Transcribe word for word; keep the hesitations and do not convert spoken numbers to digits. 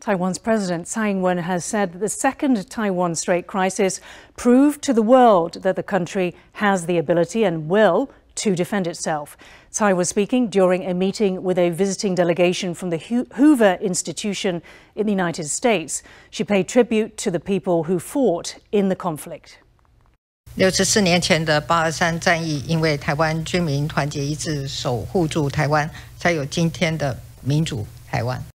Taiwan's President Tsai Ing-wen has said that the Second Taiwan Strait Crisis proved to the world that the country has the ability and will to defend itself. Tsai was speaking during a meeting with a visiting delegation from the Hoover Institution in the United States. She paid tribute to the people who fought in the conflict. 六十四年前的八二三战役，因为台湾军民团结一致，守护住台湾，才有今天的民主台湾。